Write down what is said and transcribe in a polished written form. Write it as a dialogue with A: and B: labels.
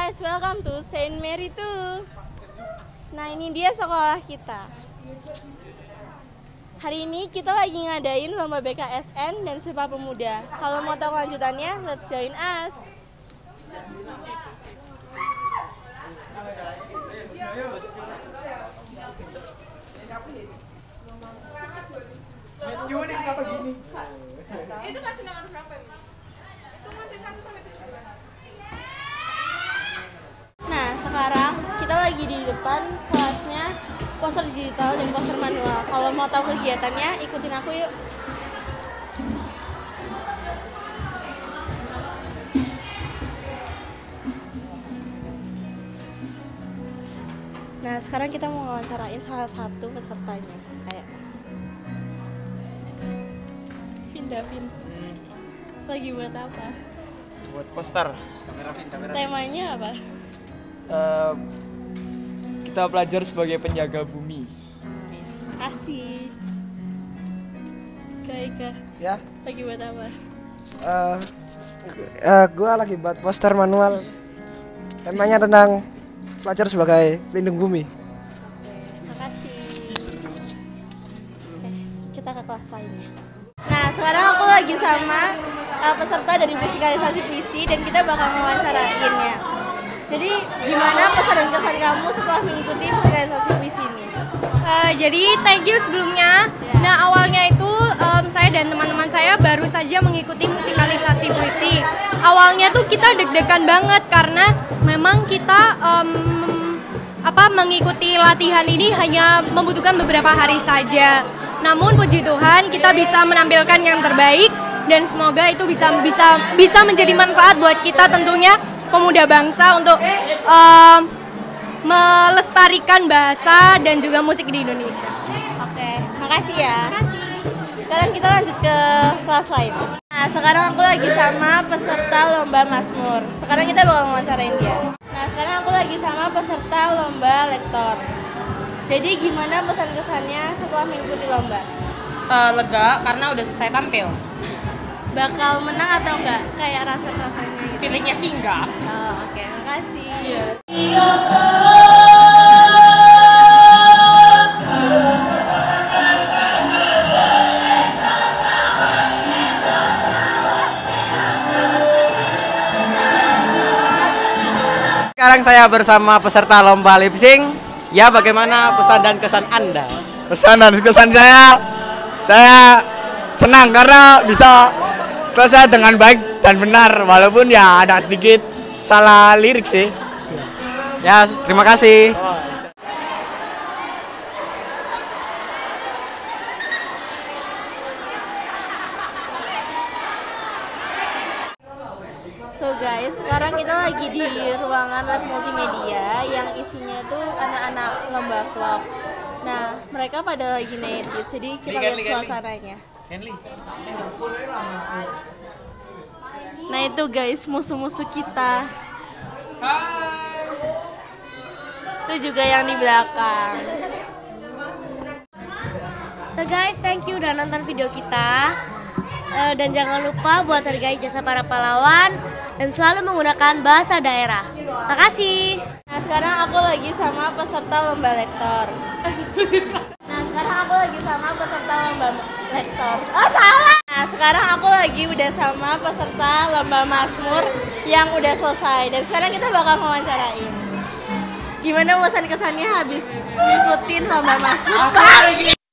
A: guys, welcome to Saint Mary 2. Nah, ini dia sekolah kita. Hari ini kita lagi ngadain lomba BKSN dan Sumpah Pemuda. Kalau mau tahu kelanjutannya, let's join us.
B: Itu masih nomor berapa? Itu masih 1 sampai 11.
A: Nah, sekarang kita lagi di depan kelasnya poster digital dan poster manual. Kalau mau tahu kegiatannya, ikutin aku yuk. Nah, sekarang kita mau wawancarain salah satu pesertanya. Ayo. Vin. Lagi buat apa?
C: Buat poster.
A: Temanya apa?
C: Kita belajar sebagai penjaga bumi.
A: Kasih. Kaika.
D: Ya.
A: Lagi buat apa?
D: Gue lagi buat poster manual. Temanya tentang belajar sebagai pelindung bumi.
A: Makasih. Oke, kita ke kelas lainnya. Nah, sekarang aku lagi sama peserta dari musikalisasi puisi dan kita bakal mewawancarainnya. Jadi, gimana pesan dan kesan kamu setelah mengikuti musikalisasi puisi ini?
B: Jadi thank you sebelumnya. Nah, awalnya itu saya dan teman-teman saya baru saja mengikuti musikalisasi puisi. Awalnya tuh kita deg-degan banget karena memang kita mengikuti latihan ini hanya membutuhkan beberapa hari saja. Namun puji Tuhan kita bisa menampilkan yang terbaik dan semoga itu bisa menjadi manfaat buat kita tentunya pemuda bangsa untuk melestarikan bahasa dan juga musik di Indonesia.
A: Oke, makasih ya. Sekarang kita lanjut ke kelas lain. Nah, sekarang aku lagi sama peserta lomba Mazmur. Sekarang kita bakal mewawancarain dia. Nah, sekarang aku lagi sama peserta lomba lektor. Jadi gimana pesan kesannya setelah mengikuti lomba?
E: Lega karena udah selesai tampil.
A: Bakal menang atau enggak? Kayak rasa-rasanya gitu.
E: Feelingnya sih enggak.
A: Oh, oke, makasih.
D: Sekarang saya bersama peserta lomba lip sync. Ya, bagaimana pesan dan kesan Anda?
C: Pesan dan kesan saya senang karena bisa selesai dengan baik dan benar, walaupun ya ada sedikit salah lirik sih.
D: Ya, terima kasih.
A: So guys, sekarang kita lagi di ruangan lab multimedia yang isinya tuh anak-anak lomba vlog. Nah, mereka pada lagi ngedit, jadi kita lihat suasananya. Nah itu guys, musuh-musuh kita. Itu juga yang di belakang.
F: So guys, thank you udah nonton video kita. Dan jangan lupa buat hargai jasa para pahlawan dan selalu menggunakan bahasa daerah. Makasih.
A: Nah sekarang aku lagi sama peserta lomba lektor. Nah sekarang aku lagi sama peserta lomba lektor. Oh salah. Nah sekarang aku lagi udah sama peserta lomba Mazmur yang udah selesai dan sekarang kita bakal mewawancarain. Gimana pesan kesannya habis ngikutin lomba Mazmur?